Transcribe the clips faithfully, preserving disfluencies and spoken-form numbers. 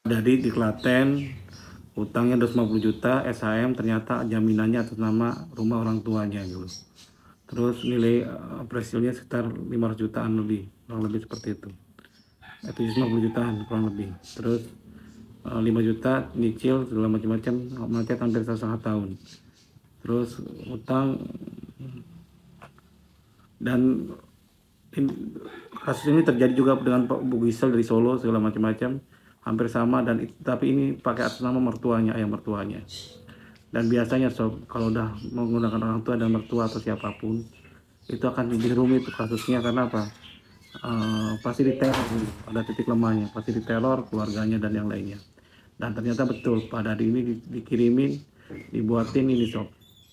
Jadi di Klaten utangnya dua ratus lima puluh juta, S H M ternyata jaminannya atas nama rumah orang tuanya gitu. Terus nilai uh, appraisal-nya sekitar lima ratus jutaan lebih, kurang lebih seperti itu. Eh, tujuh ratus lima puluh jutaan kurang lebih. Terus uh, lima juta nyicil segala macam-macam, macet hampir satu setengah tahun. Terus utang dan ini, kasus ini terjadi juga dengan Pak Bu Gisel dari Solo segala macam-macam, hampir sama, dan tapi ini pakai atas nama mertuanya, ayah mertuanya. Dan biasanya sob, kalau udah menggunakan orang tua dan mertua atau siapapun, itu akan jadi rumit kasusnya. Karena apa? Uh, pasti diteror, ada titik lemahnya, pasti diteror keluarganya dan yang lainnya. Dan ternyata betul Pak Dadi ini di, dikirimin, dibuatin ini sob,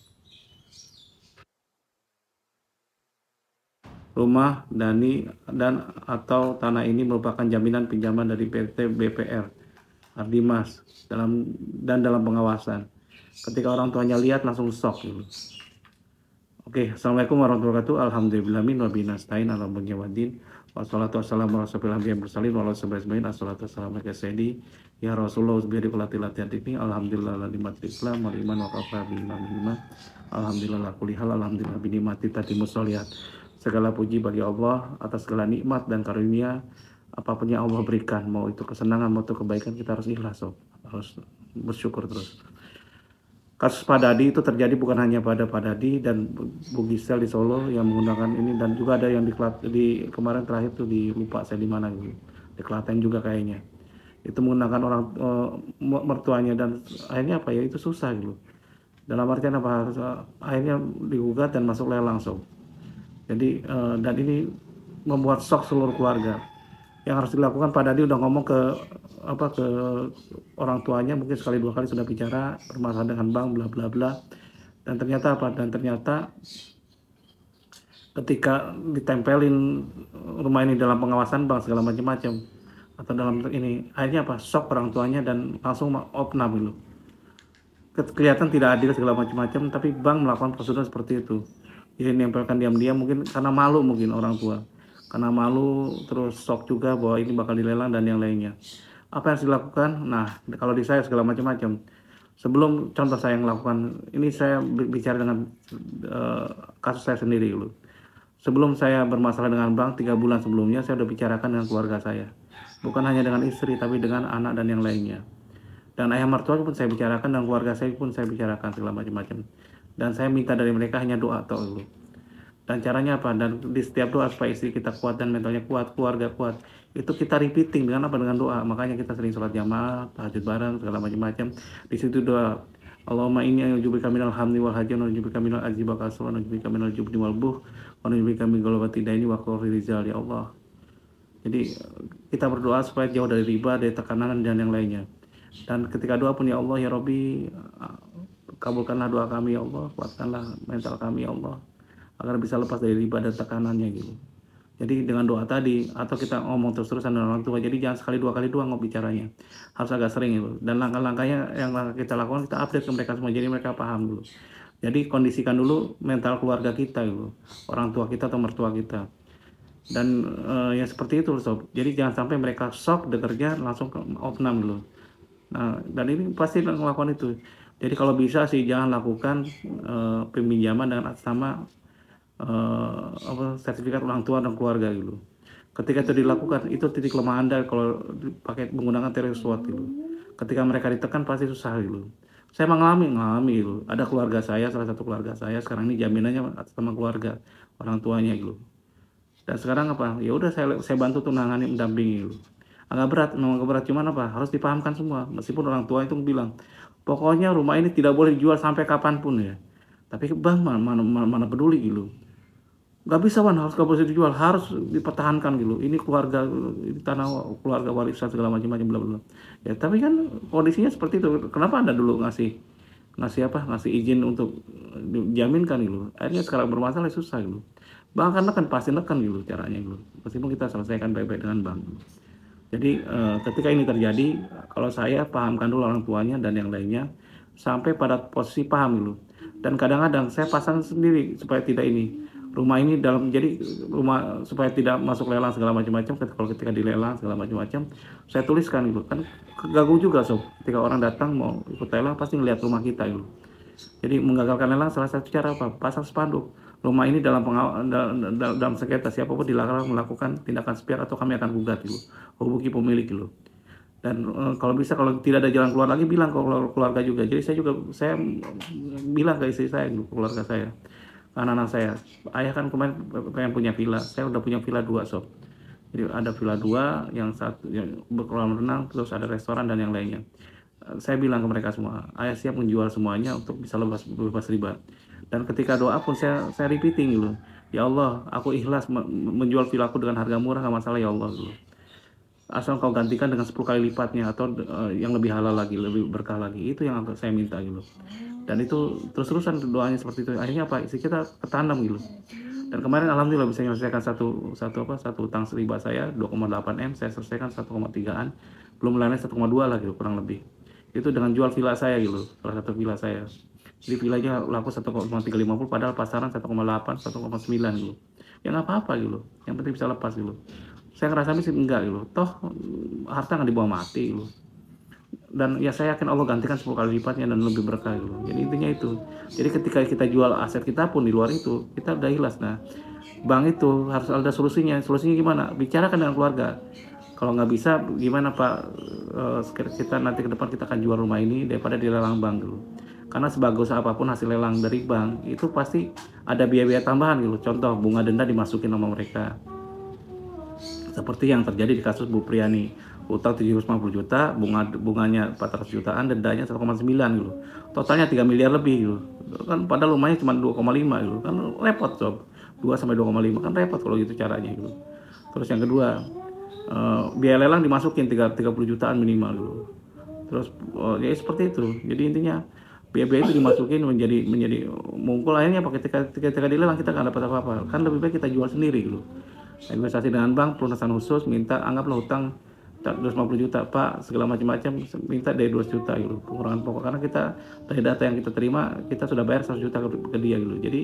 rumah Dani dan atau tanah ini merupakan jaminan pinjaman dari P T B P R Ardimas dalam dan dalam pengawasan. Ketika orang tuanya lihat langsung shock gitu. Oke, assalamualaikum warahmatullahi wabarakatuh. Alhamdulillahimin wa binastain ala bunyawadin. Wassalatu wassalamu ala rasulillah biya mursalin wa ala sabbaismain. Assalatu wassalamu ala sayyidi ya Rasulullah biari kulati latihan ini. Alhamdulillah la nikmatil Islam wal iman wa kafa bil iman. Alhamdulillah la kulli hal. Alhamdulillah bi nikmati tatimus sholihat. Segala puji bagi Allah atas segala nikmat dan karunia apapun yang Allah berikan, mau itu kesenangan, mau itu kebaikan, kita harus ikhlas, sob. Harus bersyukur terus. Kasus Pak Dadi itu terjadi bukan hanya pada Pak Dadi dan Bu Gisel di Solo yang menggunakan ini, dan juga ada yang di, di kemarin terakhir tuh di lupa saya di mana gitu, di Klaten juga kayaknya. Itu menggunakan orang uh, mertuanya, dan akhirnya apa ya, itu susah gitu. Dalam artian apa? Akhirnya digugat dan masuk lelang, sob. Jadi uh, dan ini membuat shock seluruh keluarga. Yang harus dilakukan Pak Dadi udah ngomong ke apa ke orang tuanya, mungkin sekali dua kali sudah bicara bermasalah dengan bank bla bla bla, dan ternyata apa? Dan ternyata ketika ditempelin rumah ini dalam pengawasan bank segala macam-macam atau dalam ini, akhirnya apa? Shock orang tuanya dan langsung opnam dulu. Kelihatan tidak adil segala macam-macam, tapi bank melakukan prosedur seperti itu. Jadi nempelkan diam-diam, mungkin karena malu, mungkin orang tua karena malu, terus shock juga bahwa ini bakal dilelang dan yang lainnya. Apa yang harus dilakukan? Nah, kalau di saya segala macam-macam. Sebelum contoh saya yang lakukan, ini saya bicara dengan uh, kasus saya sendiri dulu. Sebelum saya bermasalah dengan bank, tiga bulan sebelumnya saya sudah bicarakan dengan keluarga saya. Bukan hanya dengan istri, tapi dengan anak dan yang lainnya. Dan ayah mertua pun saya bicarakan, dan keluarga saya pun saya bicarakan segala macam-macam. Dan saya minta dari mereka hanya doa atau dulu. Dan caranya apa? Dan di setiap doa supaya istri kita kuat dan mentalnya kuat, keluarga kuat, itu kita repeating dengan apa? Dengan doa. Makanya kita sering sholat jamaah, tahajud bareng, segala macam-macam. Di situ doa, Allahumma inni a'udzubika minal hamdi wal hajat, wa a'udzubika minal ajzi wal kasal, wa a'udzubika minal jubni wal buh, wa a'udzubika min ghalabati daini wa qahri rizal, ya Allah. Jadi kita berdoa supaya jauh dari riba, dari tekanan dan yang lainnya. Dan ketika doa pun, ya Allah ya Rabbi, kabulkanlah doa kami ya Allah, kuatkanlah mental kami ya Allah, agar bisa lepas dari riba dan tekanannya gitu. Jadi dengan doa tadi, atau kita ngomong terus-terusan dengan orang tua, jadi jangan sekali dua kali doang bicaranya, harus agak sering gitu. Dan langkah-langkahnya yang kita lakukan, kita update ke mereka semua, jadi mereka paham dulu. Jadi kondisikan dulu mental keluarga kita gitu, orang tua kita atau mertua kita. Dan uh, ya seperti itu sob. Jadi jangan sampai mereka shock dengernya langsung ke opnam dulu. Nah, dan ini pasti melakukan itu. Jadi kalau bisa sih jangan lakukan uh, peminjaman dengan atas nama uh, apa, sertifikat orang tua dan keluarga gitu. Ketika itu dilakukan, itu titik lemah Anda kalau pakai menggunakan teori SWOT gitu. Ketika mereka ditekan pasti susah gitu. Saya mengalami, mengalami gitu. Ada keluarga saya, salah satu keluarga saya sekarang ini jaminannya atas nama keluarga orang tuanya gitu. Dan sekarang apa? Ya udah saya saya bantu tuh nangani, mendampingi gitu. Agak berat, memang agak berat, cuman apa? Harus dipahamkan semua. Meskipun orang tua itu bilang, pokoknya rumah ini tidak boleh dijual sampai kapanpun ya. Tapi bang mana, mana, mana peduli gitu. Gak bisa wan, harus gak boleh dijual, harus dipertahankan gitu. Ini keluarga, ini tanah keluarga warisan segala macam-macam bla bla. Ya tapi kan kondisinya seperti itu. Kenapa Anda dulu ngasih ngasih apa? Ngasih izin untuk dijaminkan gitu. Akhirnya sekarang bermasalah susah gitu. Bang kan kan pasti nekan gitu caranya gitu. Meskipun kita selesaikan baik-baik dengan bank. Jadi eh, ketika ini terjadi, kalau saya pahamkan dulu orang tuanya dan yang lainnya sampai pada posisi paham dulu. Dan kadang-kadang saya pasang sendiri supaya tidak ini. rumah ini dalam jadi rumah supaya tidak masuk lelang segala macam-macam. Kalau ketika dilelang segala macam-macam, saya tuliskan gitu kan, ganggu juga sob. Ketika orang datang mau ikut lelang pasti ngelihat rumah kita gitu. Jadi menggagalkan lelang salah satu cara apa? Pasang spanduk. Rumah ini dalam pengaw dalam, dalam sengketa siapapun dilarang melakukan tindakan sepiar atau kami akan gugat gitu. Hubungi pemilik gitu. Dan uh, kalau bisa kalau tidak ada jalan keluar lagi bilang ke keluarga juga. Jadi saya juga saya bilang ke istri saya gitu, keluarga saya, anak-anak saya, ayah kan kemarin pengen punya villa, saya udah punya villa dua sob. Jadi ada villa dua, yang satu yang berkolam renang, terus ada restoran dan yang lainnya. Saya bilang ke mereka semua, ayah siap menjual semuanya untuk bisa lepas bebas riba. Dan ketika doa pun saya saya repeating gitu, ya Allah, aku ikhlas menjual villaku dengan harga murah, nggak masalah ya Allah gitu. Asal kau gantikan dengan sepuluh kali lipatnya atau uh, yang lebih halal lagi, lebih berkah lagi. Itu yang saya minta gitu. Dan itu terus-terusan doanya seperti itu. Akhirnya apa? Isi kita ketanam gitu. Dan kemarin alhamdulillah bisa menyelesaikan satu satu apa satu utang riba saya dua koma delapan M, saya selesaikan satu koma tiga-an. Belum lainnya satu koma dua lah gitu kurang lebih. Itu dengan jual villa saya gitu, salah satu villa saya. Jadi villanya laku satu koma tiga lima nol padahal pasaran satu koma delapan, satu koma sembilan gitu. Ya nggak apa-apa gitu. Yang penting bisa lepas gitu. Saya ngerasa sih enggak gitu. Toh harta nggak dibawa mati gitu. Dan ya saya yakin Allah gantikan sepuluh kali lipatnya dan lebih berkah gitu. Jadi intinya itu. Jadi ketika kita jual aset kita pun di luar itu, kita udah ikhlas. Nah, bank itu harus ada solusinya. Solusinya gimana? Bicarakan dengan keluarga. Kalau nggak bisa, gimana Pak? Kita nanti ke depan kita akan jual rumah ini daripada dilelang bank dulu. Karena sebagus apapun hasil lelang dari bank itu pasti ada biaya-biaya tambahan gitu. Contoh bunga denda dimasukin sama mereka. Seperti yang terjadi di kasus Bu Priani, utang tujuh ratus lima puluh juta, bunga bunganya empat ratus jutaan, dendanya satu koma sembilan gitu. Totalnya tiga miliar lebih gitu. Kan padahal rumahnya cuma dua koma lima gitu. Kan repot sob. dua sampai dua koma lima kan repot kalau gitu caranya gitu. Terus yang kedua, uh, biaya lelang dimasukin tiga puluh jutaan minimal gitu. Terus uh, ya seperti itu. Jadi intinya biaya-biaya itu dimasukin menjadi menjadi mungkul, akhirnya apa ketika ketika dilelang kita nggak dapat apa-apa. Kan lebih baik kita jual sendiri gitu. Investasi dengan bank, pelunasan khusus, minta anggaplah hutang dua ratus lima puluh juta Pak, segala macam-macam, minta dari dua ratus juta gitu, pengurangan pokok. Karena kita dari data yang kita terima, kita sudah bayar seratus juta ke, ke dia gitu. Jadi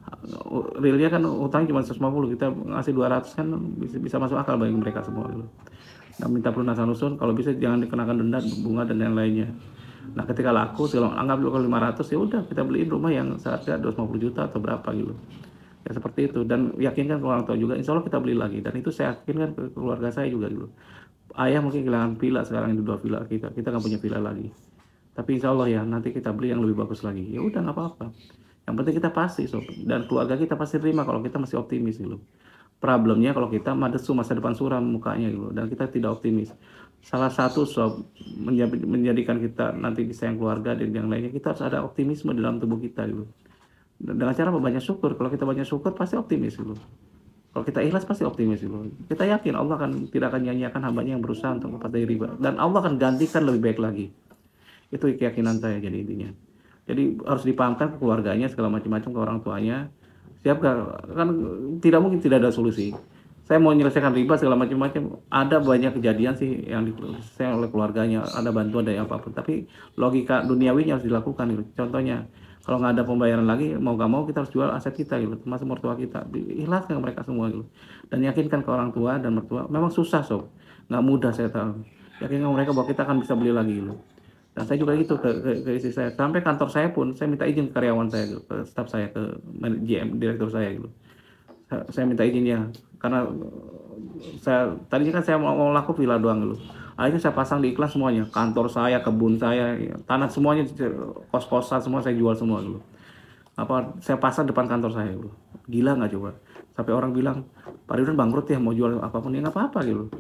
realnya kan hutangnya cuma seratus lima puluh, kita ngasih dua ratus kan bisa, bisa masuk akal bagi mereka semua gitu. Nah, minta pelunasan khusus, kalau bisa jangan dikenakan denda, bunga dan yang lainnya. Nah, ketika laku, segala anggap dulu kalau lima ratus, ya udah kita beliin rumah yang seharga dua ratus lima puluh juta atau berapa gitu. Ya seperti itu, dan yakinkan ke orang tua juga, insya Allah kita beli lagi. Dan itu saya yakinkan ke keluarga saya juga gitu. Ayah mungkin kehilangan villa sekarang, ini dua villa kita, kita nggak punya villa lagi. Tapi insya Allah ya nanti kita beli yang lebih bagus lagi. Ya udah nggak apa-apa. Yang penting kita pasti sob, dan keluarga kita pasti terima kalau kita masih optimis gitu. Problemnya kalau kita madesu, masa depan suram mukanya gitu, dan kita tidak optimis. Salah satu sob menjadikan kita nanti disayang keluarga dan yang lainnya, kita harus ada optimisme dalam tubuh kita gitu. Dengan cara banyak syukur. Kalau kita banyak syukur pasti optimis gitu. Kalau kita ikhlas pasti optimis gitu. Kita yakin Allah akan tidak akan nyanyiakan hambanya yang berusaha untuk lepas dari riba, dan Allah akan gantikan lebih baik lagi. Itu keyakinan saya jadi intinya. Jadi harus dipahamkan ke keluarganya segala macam-macam, ke orang tuanya. Siap kan tidak mungkin tidak ada solusi. Saya mau menyelesaikan riba segala macam-macam, ada banyak kejadian sih yang diselesaikan oleh keluarganya, ada bantuan dari apapun. Tapi logika duniawinya harus dilakukan gitu. Contohnya, kalau nggak ada pembayaran lagi, mau nggak mau kita harus jual aset kita gitu, termasuk mertua kita. Ikhlaskan mereka semua gitu. Dan yakinkan ke orang tua dan mertua, memang susah sob, nggak mudah saya tahu. Yakinkan mereka bahwa kita akan bisa beli lagi gitu. Dan saya juga gitu ke, ke, ke istri saya. Sampai kantor saya pun, saya minta izin ke karyawan saya gitu, ke staf saya, ke G M, direktur saya gitu. Saya, saya minta izin ya, karena saya tadinya kan saya mau, mau laku villa doang gitu. Akhirnya saya pasang di iklan semuanya, kantor saya, kebun saya, tanah semuanya, kos-kosan semua saya jual semua dulu. Apa saya pasang depan kantor saya dulu. Gila nggak coba? Sampai orang bilang, Pak Ridwan bangkrut ya, mau jual apapun ya nggak apa-apa gitu.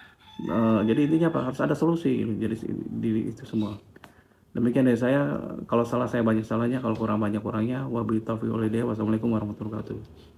Uh, jadi intinya apa? Harus ada solusi gitu. Jadi di itu semua. Demikian dari saya. Kalau salah saya banyak salahnya, kalau kurang banyak kurangnya. Wabillahi taufiq wal hidayah. Wassalamualaikum warahmatullahi wabarakatuh.